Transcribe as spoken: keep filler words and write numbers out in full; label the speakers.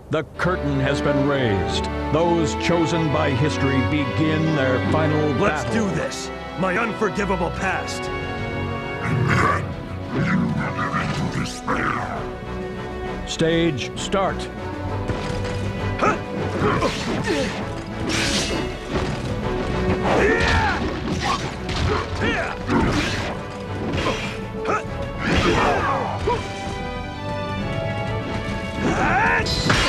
Speaker 1: The curtain has been raised. Those chosen by history begin their final
Speaker 2: Let's
Speaker 1: battle.
Speaker 2: do this! My unforgivable past!
Speaker 3: Into despair.
Speaker 1: Stage start.
Speaker 2: Ah!